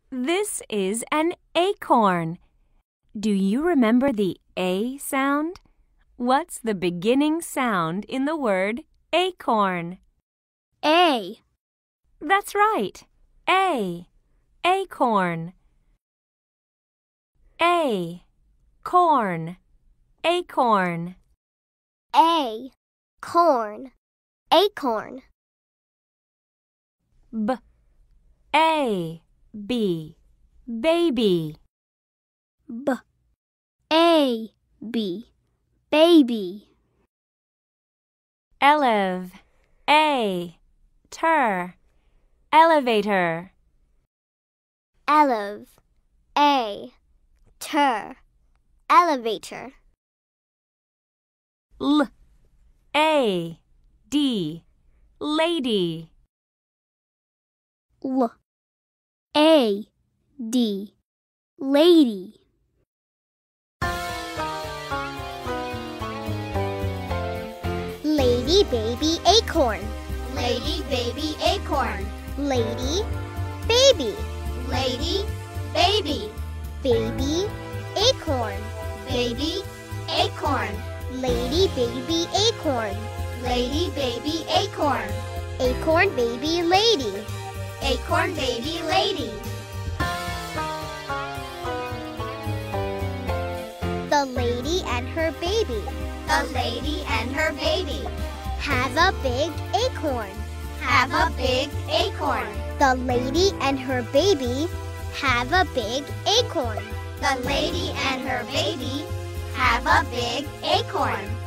This is an acorn. Do you remember the A sound? What's the beginning sound in the word acorn? A. That's right. A. Acorn. A. Corn. Acorn. A. Corn. Acorn. B. A. B. Baby. B. A. B. Baby. Elev. A. Ter. Elevator. Elev. A. Ter. Elevator. L. A. D. Lady. L. A. D. Lady. Lady, baby, acorn. Lady, baby, acorn. Lady, baby. Lady, baby. Baby, acorn. Baby, acorn. Lady, baby, acorn. Lady, baby, acorn. Acorn, baby, lady. Acorn, baby, lady. The lady and her baby The lady and her baby have a big acorn. have a big acorn. The lady and her baby have a big acorn. The lady and her baby have a big acorn.